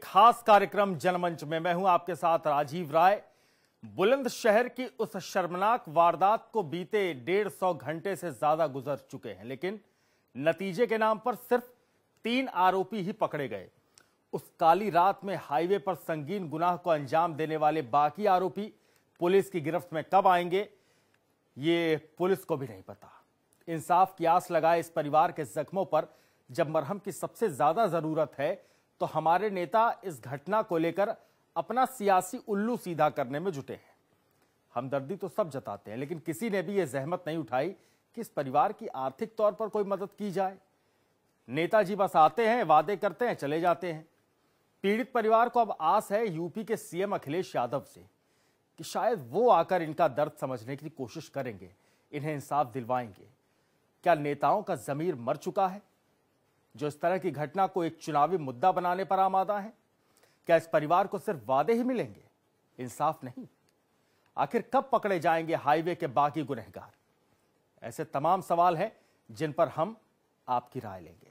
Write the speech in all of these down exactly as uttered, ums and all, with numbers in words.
खास कार्यक्रम जनमंच में मैं हूं आपके साथ राजीव राय। बुलंदशहर की उस शर्मनाक वारदात को बीते डेढ़ सौ घंटे से ज्यादा गुजर चुके हैं, लेकिन नतीजे के नाम पर सिर्फ तीन आरोपी ही पकड़े गए। उस काली रात में हाईवे पर संगीन गुनाह को अंजाम देने वाले बाकी आरोपी पुलिस की गिरफ्त में कब आएंगे, ये पुलिस को भी नहीं पता। इंसाफ की आस लगाए इस परिवार के जख्मों पर जब मरहम की सबसे ज्यादा जरूरत है, तो हमारे नेता इस घटना को लेकर अपना सियासी उल्लू सीधा करने में जुटे हैं। हमदर्दी तो सब जताते हैं, लेकिन किसी ने भी यह जहमत नहीं उठाई कि इस परिवार की आर्थिक तौर पर कोई मदद की जाए। नेताजी बस आते हैं, वादे करते हैं, चले जाते हैं। पीड़ित परिवार को अब आस है यूपी के सीएम अखिलेश यादव से कि शायद वो आकर इनका दर्द समझने की कोशिश करेंगे, इन्हें इंसाफ दिलवाएंगे। क्या नेताओं का जमीर मर चुका है जो इस तरह की घटना को एक चुनावी मुद्दा बनाने पर आमादा है? क्या इस परिवार को सिर्फ वादे ही मिलेंगे, इंसाफ नहीं? आखिर कब पकड़े जाएंगे हाईवे के बाकी गुनहगार? ऐसे तमाम सवाल हैं जिन पर हम आपकी राय लेंगे।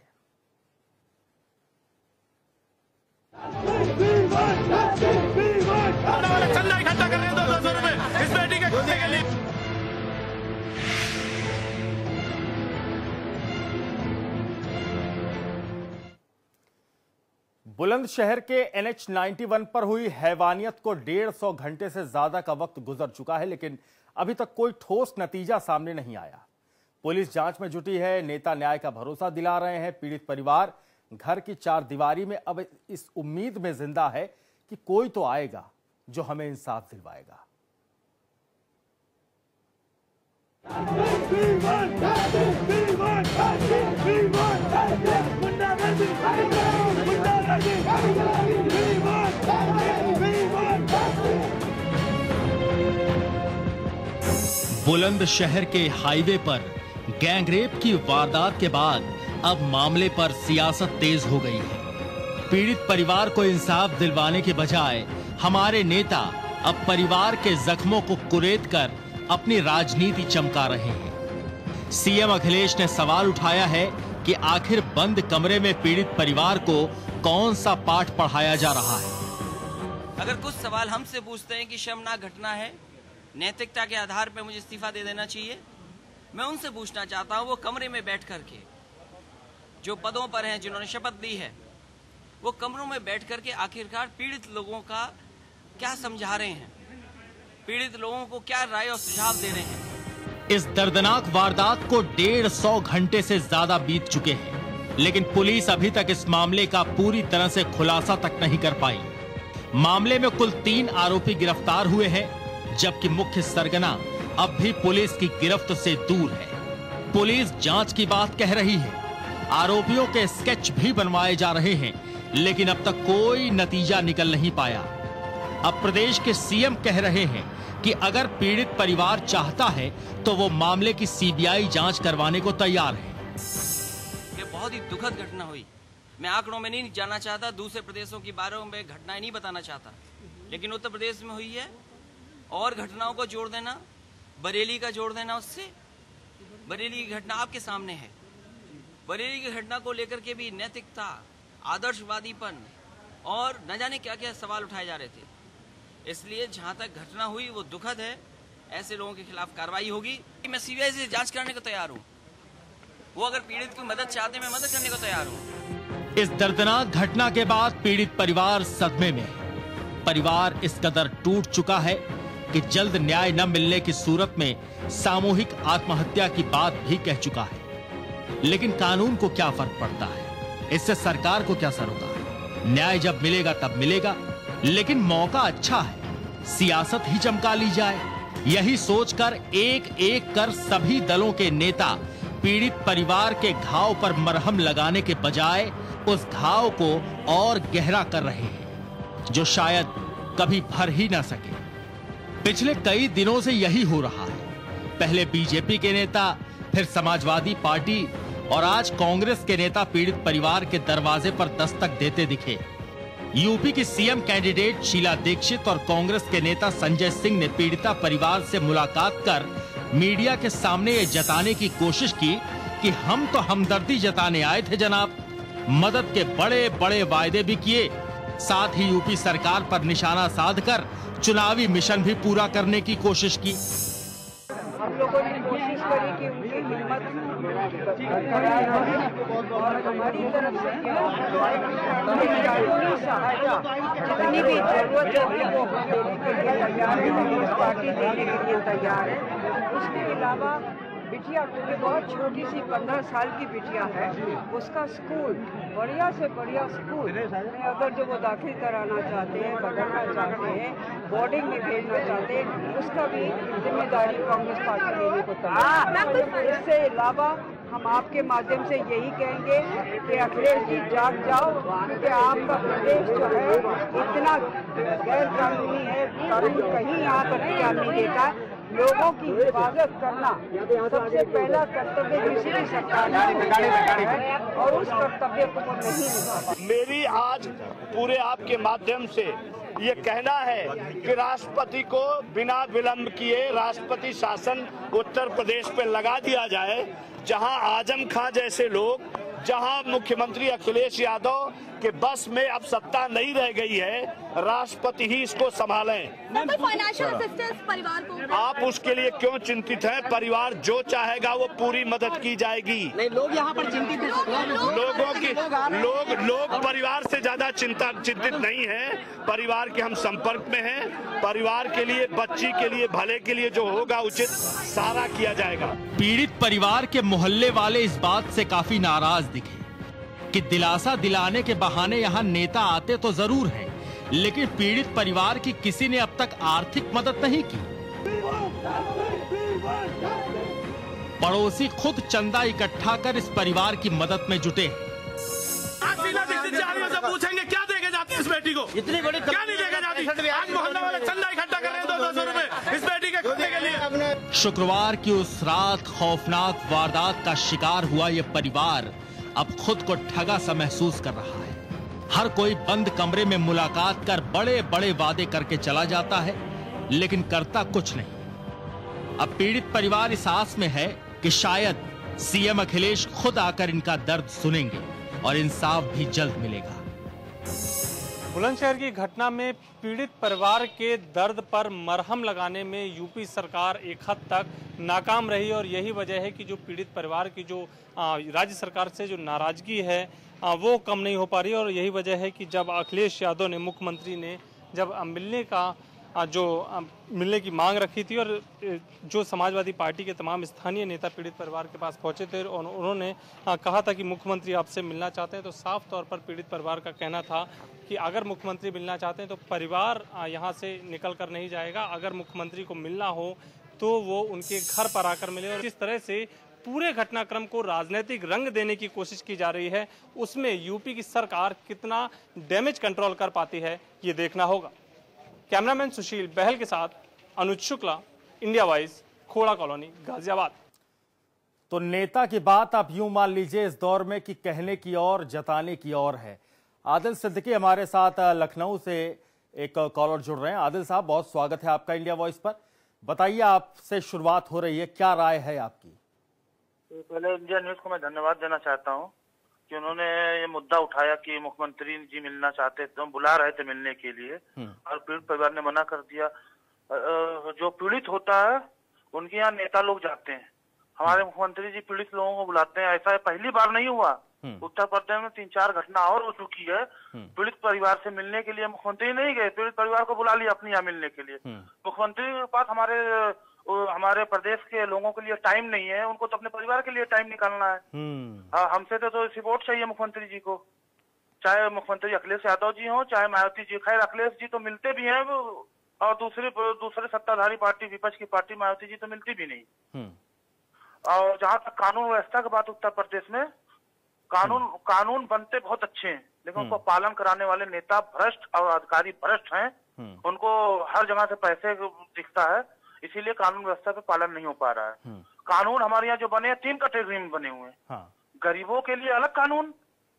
बुलंदशहर के एन एच इक्यानवे पर हुई हैवानियत को डेढ़ सौ घंटे से ज्यादा का वक्त गुजर चुका है, लेकिन अभी तक कोई ठोस नतीजा सामने नहीं आया। पुलिस जांच में जुटी है, नेता न्याय का भरोसा दिला रहे हैं। पीड़ित परिवार घर की चार दीवारी में अब इस उम्मीद में जिंदा है कि कोई तो आएगा जो हमें इंसाफ दिलवाएगा। बुलंदशहर के हाईवे पर गैंगरेप की वारदात के बाद अब मामले पर सियासत तेज हो गई है। पीड़ित परिवार को इंसाफ दिलवाने के बजाय हमारे नेता अब परिवार के जख्मों को कुरेद कर अपनी राजनीति चमका रहे हैं। सीएम अखिलेश ने सवाल उठाया है कि आखिर बंद कमरे में पीड़ित परिवार को कौन सा पाठ पढ़ाया जा रहा है। अगर कुछ सवाल हमसे पूछते हैं कि शर्मनाक घटना है, नैतिकता के आधार पर मुझे इस्तीफा दे देना चाहिए, मैं उनसे पूछना चाहता हूं वो कमरे में बैठ करके जो पदों पर हैं, जिन्होंने शपथ ली है, वो कमरों में बैठ करके आखिरकार पीड़ित लोगों का क्या समझा रहे हैं, पीड़ित लोगों को क्या राय और सुझाव दे रहे हैं। इस दर्दनाक वारदात को डेढ़ सौ घंटे से ज्यादा बीत चुके हैं, लेकिन पुलिस अभी तक इस मामले का पूरी तरह से खुलासा तक नहीं कर पाई। मामले में कुल तीन आरोपी गिरफ्तार हुए हैं, जबकि मुख्य सरगना अब भी पुलिस की गिरफ्त से दूर है। पुलिस जांच की बात कह रही है, आरोपियों के स्केच भी बनवाए जा रहे हैं, लेकिन अब तक कोई नतीजा निकल नहीं पाया। अब प्रदेश के सीएम कह रहे हैं कि अगर पीड़ित परिवार चाहता है तो वो मामले की सीबीआई जांच करवाने को तैयार है। ये बहुत ही दुखद घटना हुई। मैं आंकड़ों में नहीं जाना चाहता, दूसरे प्रदेशों की बारे में घटनाएं नहीं बताना चाहता, लेकिन उत्तर प्रदेश में हुई है। और घटनाओं को जोड़ देना, बरेली का जोड़ देना, उससे बरेली की घटना आपके सामने है। बरेली की घटना को लेकर के भी नैतिकता, आदर्शवादीपन और न जाने क्या क्या सवाल उठाए जा रहे थे। इसलिए जहां तक घटना हुई वो दुखद है, ऐसे लोगों के खिलाफ कार्रवाई होगी। मैं सीबीआई से जांच करने को तैयार हूं। वो अगर पीड़ित की मदद चाहते हैं, मैं मदद करने को तैयार हूं। इस दर्दनाक घटना के बाद पीड़ित परिवार सदमे में है। परिवार इस कदर टूट चुका है कि जल्द न्याय न मिलने की सूरत में सामूहिक आत्महत्या की बात भी कह चुका है। लेकिन कानून को क्या फर्क पड़ता है, इससे सरकार को क्या सरोकार? न्याय जब मिलेगा तब मिलेगा, लेकिन मौका अच्छा है, सियासत ही चमका ली जाए। यही सोचकर एक एक कर सभी दलों के नेता पीड़ित परिवार के घाव पर मरहम लगाने के बजाय उस घाव को और गहरा कर रहे हैं, जो शायद कभी भर ही ना सके। पिछले कई दिनों से यही हो रहा है। पहले बीजेपी के नेता, फिर समाजवादी पार्टी और आज कांग्रेस के नेता पीड़ित परिवार के दरवाजे पर दस्तक देते दिखे। यूपी की सीएम कैंडिडेट शीला दीक्षित और कांग्रेस के नेता संजय सिंह ने पीड़िता परिवार से मुलाकात कर मीडिया के सामने ये जताने की कोशिश की कि हम तो हमदर्दी जताने आए थे जनाब, मदद के बड़े बड़े वायदे भी किए, साथ ही यूपी सरकार पर निशाना साधकर चुनावी मिशन भी पूरा करने की कोशिश की। हम लोगों ने कोशिश करी कि उनकी हिम्मत और हमारी तरफ से कानूनी सहायता जितनी भी जरूरत होगी वो देने के लिए तैयार है, पार्टी देने के लिए तैयार है। उसके अलावा बिटिया क्योंकि बहुत छोटी सी पंद्रह साल की बिटिया है, उसका स्कूल बढ़िया से बढ़िया स्कूल में अगर जो वो दाखिल कराना चाहते हैं, बदलना चाहते हैं, बोर्डिंग में भेजना चाहते हैं, उसका भी जिम्मेदारी कांग्रेस पार्टी लेने को तैयार है। इसके अलावा हम आपके माध्यम से यही कहेंगे कि अखिलेश जी जाग जाओ, क्योंकि आपका प्रदेश जो है इतना गैर कानूनी है, कानून कहीं यहाँ पर ध्यान नहीं देता है। लोगों की हिफाजत करना सबसे पहला कर्तव्य किसी भी सरकार ने है और उस कर्तव्य को वो नहीं निभा। मेरी आज पूरे आपके माध्यम से ये कहना है कि राष्ट्रपति को बिना विलंब किए राष्ट्रपति शासन उत्तर प्रदेश पे लगा दिया जाए, जहां आजम खां जैसे लोग, जहां मुख्यमंत्री अखिलेश यादव के बस में अब सत्ता नहीं रह गई है, राष्ट्रपति ही इसको संभालें। फाइनेंशियल असिस्टेंस परिवार को आप उसके लिए क्यों चिंतित हैं? परिवार जो चाहेगा वो पूरी मदद की जाएगी। नहीं, लोग यहाँ पर चिंतित हैं। लोगों की लोग लोग परिवार से ज्यादा चिंता चिंतित नहीं हैं। परिवार के हम संपर्क में हैं। परिवार के लिए, बच्ची के लिए, भले के लिए जो होगा उचित सारा किया जाएगा। पीड़ित परिवार के मोहल्ले वाले इस बात से काफी नाराज दिखे कि दिलासा दिलाने के बहाने यहाँ नेता आते तो जरूर हैं, लेकिन पीड़ित परिवार की किसी ने अब तक आर्थिक मदद नहीं की। पड़ोसी खुद चंदा इकट्ठा कर इस परिवार की मदद में जुटे हैं। से पूछेंगे क्या देके जाती है इस बेटी को? इतनी बड़ी क्या नहीं देके जाती? आज मोहल्ला वाले चंदा इकट्ठा कर रहे हैं दो दो सौ रुपए इस बेटी के खोने के लिए। शुक्रवार की उस रात खौफनाक वारदात का शिकार हुआ ये परिवार अब खुद को ठगा सा महसूस कर रहा है। हर कोई बंद कमरे में मुलाकात कर बड़े बड़े वादे करके चला जाता है, लेकिन करता कुछ नहीं। अब पीड़ित परिवार इस आस में है कि शायद सीएम अखिलेश खुद आकर इनका दर्द सुनेंगे और इंसाफ भी जल्द मिलेगा। बुलंदशहर की घटना में पीड़ित परिवार के दर्द पर मरहम लगाने में यूपी सरकार एक हद तक नाकाम रही और यही वजह है कि जो पीड़ित परिवार की जो राज्य सरकार से जो नाराजगी है वो कम नहीं हो पा रही। और यही वजह है कि जब अखिलेश यादव ने, मुख्यमंत्री ने जब मिलने का जो मिलने की मांग रखी थी और जो समाजवादी पार्टी के तमाम स्थानीय नेता पीड़ित परिवार के पास पहुंचे थे और उन्होंने कहा था कि मुख्यमंत्री आपसे मिलना चाहते हैं, तो साफ तौर पर पीड़ित परिवार का कहना था कि अगर मुख्यमंत्री मिलना चाहते हैं तो परिवार यहाँ से निकल कर नहीं जाएगा। अगर मुख्यमंत्री को मिलना हो तो वो उनके घर पर आकर मिले। और जिस तरह से पूरे घटनाक्रम को राजनीतिक रंग देने की कोशिश की जा रही है, उसमें यूपी की सरकार कितना डैमेज कंट्रोल कर पाती है, ये देखना होगा। कैमरामैन सुशील बहल के साथ Anuj Shukla, India wise, Khora colony, Ghaziabad. तो नेता की बात आप यूं मान लीजिए इस दौर में कि कहने की और जताने की और है। आदिल सिद्दीकी हमारे साथ लखनऊ से एक कॉलर जुड़ रहे हैं। आदिल साहब, बहुत स्वागत है आपका इंडिया वॉइस पर। बताइए, आपसे शुरुआत हो रही है, क्या राय है आपकी? पहले इंडिया न्यूज को मैं धन्यवाद देना चाहता हूं कि उन्होंने ये मुद्दा उठाया कि मुख्यमंत्री जी मिलना चाहते थे, तो बुला रहे थे मिलने के लिए और पीड़ित परिवार ने मना कर दिया। जो पीड़ित होता है उनके यहाँ नेता लोग जाते हैं, हमारे मुख्यमंत्री जी पीड़ित लोगों को बुलाते हैं। ऐसा पहली बार नहीं हुआ, उत्तर प्रदेश में तीन चार घटना और हो चुकी है। पीड़ित परिवार से मिलने के लिए मुख्यमंत्री नहीं गए, पीड़ित परिवार को बुला लिया अपने यहाँ मिलने के लिए। मुख्यमंत्री के पास हमारे हमारे प्रदेश के लोगों के लिए टाइम नहीं है, उनको तो अपने परिवार के लिए टाइम निकालना है। हमसे तो, तो रिपोर्ट चाहिए मुख्यमंत्री जी को, चाहे मुख्यमंत्री अखिलेश यादव जी हो चाहे मायावती जी। खैर अखिलेश जी तो मिलते भी हैं और दूसरी दूसरे सत्ताधारी पार्टी, विपक्ष की पार्टी मायावती जी तो मिलती भी नहीं। और जहाँ तक कानून व्यवस्था की बात, उत्तर प्रदेश में कानून कानून बनते बहुत अच्छे हैं, लेकिन उनको पालन कराने वाले नेता भ्रष्ट और अधिकारी भ्रष्ट हैं। उनको हर जगह से पैसे दिखता है, इसीलिए कानून व्यवस्था पे पालन नहीं हो पा रहा है। कानून हमारे यहाँ जो बने हैं तीन कैटेगरी में बने हुए हैं। हाँ। गरीबों के लिए अलग कानून,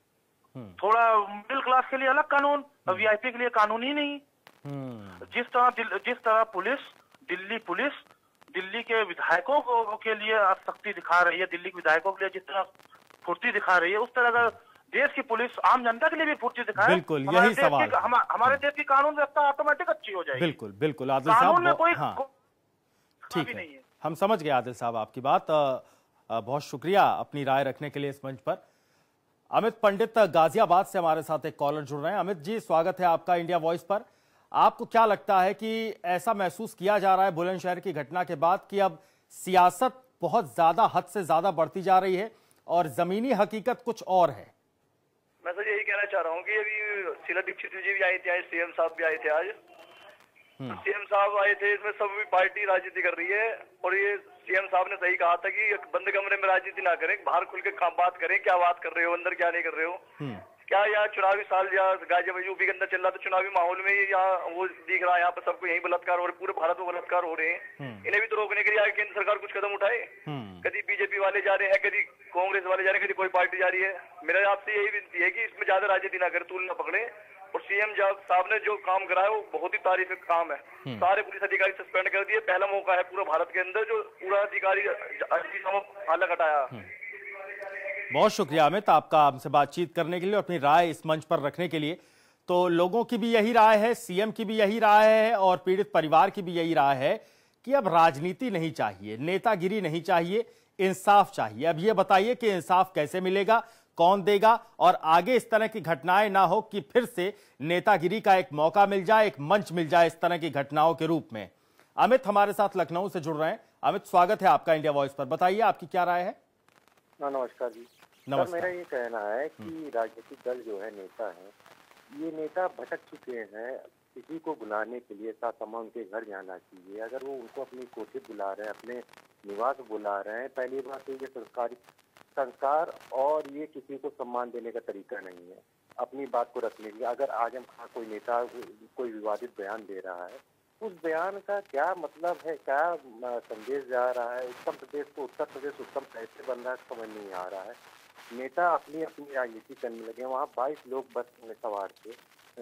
थोड़ा मिडिल क्लास के लिए अलग कानून और वीआईपी के लिए कानून ही नहीं। जिस तरह जिस तरह पुलिस, दिल्ली पुलिस दिल्ली के विधायकों को के लिए सख्ती दिखा रही है, दिल्ली के विधायकों के लिए जिस तरह फुर्ती दिखा रही है, उस तरह अगर देश की पुलिस आम जनता के लिए भी फुर्ती दिखाए। बिल्कुल, यही सवाल हम, हमारे देश की कानून व्यवस्था ऑटोमेटिक अच्छी हो जाएगी। बिल्कुल बिल्कुल आदिल साहब, कानून में कोई हाँ ठीक है, नहीं है। हम समझ गए आदिल साहब आपकी बात। आ, आ, बहुत शुक्रिया अपनी राय रखने के लिए इस मंच पर। अमित पंडित गाजियाबाद से हमारे साथ एक कॉलर जुड़ रहे हैं। अमित जी, स्वागत है आपका इंडिया वॉइस पर। आपको क्या लगता है कि ऐसा महसूस किया जा रहा है बुलंदशहर की घटना के बाद कि अब सियासत बहुत ज्यादा, हद से ज्यादा बढ़ती जा रही है और जमीनी हकीकत कुछ और है? मैं तो यही कहना चाह रहा हूँ कि अभी शीला दीक्षित जी भी आए थे, आज सीएम साहब भी आए थे। आज सीएम साहब आए थे, इसमें सब भी पार्टी राजनीति कर रही है और ये सीएम साहब ने सही कहा था कि बंद कमरे में राजनीति ना करें, बाहर खुल के बात करें, क्या बात कर रहे हो, अंदर क्या नहीं कर रहे हो। क्या यहाँ चुनावी साल या गाजियाबाद यूपी के अंदर चल रहा, तो चुनावी माहौल में यहाँ वो दिख रहा है, यहाँ पर सबको यही बलात्कार हो रहे, पूरे भारत में बलात्कार हो रहे हैं। इन्हें भी तो रोकने के लिए आगे केंद्र सरकार कुछ कदम उठाए। कभी बीजेपी वाले जा रहे हैं, कभी कांग्रेस वाले जा रहे हैं, कभी कोई पार्टी जा रही है। मेरा आपसे यही विनती है कि इसमें ज्यादा राजनीति ना करे, तूल ना पकड़े। और सीएम साहब ने जो काम करा है वो बहुत ही तारीफ काम है। सारे पुलिस अधिकारी सस्पेंड कर दिए। पहला मौका है पूरा भारत के अंदर जो पूरा अधिकारी हालत हटाया। बहुत शुक्रिया अमित आपका हमसे बातचीत करने के लिए, अपनी राय इस मंच पर रखने के लिए। तो लोगों की भी यही राय है, सीएम की भी यही राय है और पीड़ित परिवार की भी यही राय है कि अब राजनीति नहीं चाहिए, नेतागिरी नहीं चाहिए, इंसाफ चाहिए। अब ये बताइए कि इंसाफ कैसे मिलेगा, कौन देगा और आगे इस तरह की घटनाएं ना हो कि फिर से नेतागिरी का एक मौका मिल जाए, एक मंच मिल जाए इस तरह की घटनाओं के रूप में। अमित हमारे साथ लखनऊ से जुड़ रहे हैं। अमित, स्वागत है आपका इंडिया वॉइस पर। बताइए आपकी क्या राय है? नमस्कार जी। सर, मेरा ये कहना है कि राजनीतिक दल जो है, नेता है, ये नेता भटक चुके हैं। किसी को बुलाने के लिए साथ समय उनके घर जाना चाहिए। अगर वो उनको अपनी कोठी बुला रहे हैं, अपने निवास बुला रहे हैं, पहली बात तो ये संस्कारी संस्कार और ये किसी को सम्मान देने का तरीका नहीं है अपनी बात को रखने के। अगर आजम खां कोई नेता कोई विवादित बयान दे रहा है, उस बयान का क्या मतलब है, क्या संदेश जा रहा है, उत्तर प्रदेश को उत्तर प्रदेश उत्तम कैसे बन रहा है, समझ नहीं आ रहा है। नेता अपनी अपनी राजनीति करने लगे। वहाँ बाईस लोग बस में सवार थे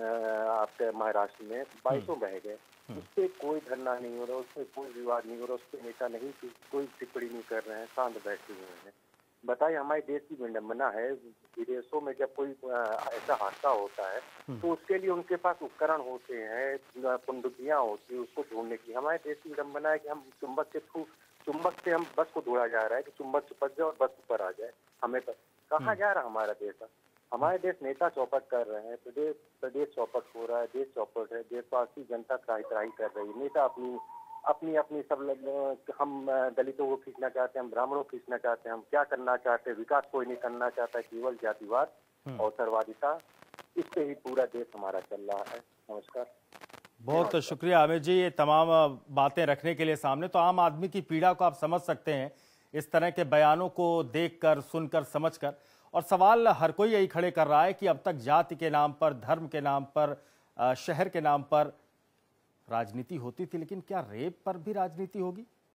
आपके महाराष्ट्र में, बाईसों बह गए। उस पर कोई धरना नहीं हो रहा, उस पर कोई विवाद नहीं हो रहा, उस पर नेता नहीं कोई टिप्पणी नहीं कर रहे हैं, शांत बैठे हुए हैं। बताइए, हमारे देश की विडम्बना है। विदेशों में जब कोई ऐसा हादसा होता है तो उसके लिए उनके पास उपकरण होते हैं, पनडुब्बियां होती है उसको ढूंढने की। हमारे देश की विडम्बना है कि हम चुंबक के थ्रू चुंबक से हम बस को ढूंढा जा रहा है कि चुंबक चिपक जाए और बस ऊपर आ जाए। हमें पर कहाँ जा रहा हमारा देश? हमारे देश नेता चौपट कर रहे हैं, प्रदेश प्रदेश चौपट हो रहा है, देश चौपट है, देशवासी जनता त्राही त्राही कर रही है। नेता अपनी अपनी अपनी सब लोग, हम दलितों को खींचना चाहते हैं, हम ब्राह्मणों को खींचना चाहते हैं, हम क्या करना चाहते हैं? विकास कोई नहीं करना चाहता, केवल जातिवाद, अवसरवादिता, इस पे ही पूरा देश हमारा चल रहा है। नमस्कार। बहुत शुक्रिया अमित जी ये तमाम बातें रखने के लिए सामने। तो आम आदमी की पीड़ा को आप समझ सकते हैं इस तरह के बयानों को देखकर, सुनकर, समझकर। और सवाल हर कोई यही खड़े कर रहा है कि अब तक जाति के नाम पर, धर्म के नाम पर, शहर के नाम पर राजनीति होती थी, लेकिन क्या रेप पर भी राजनीति होगी?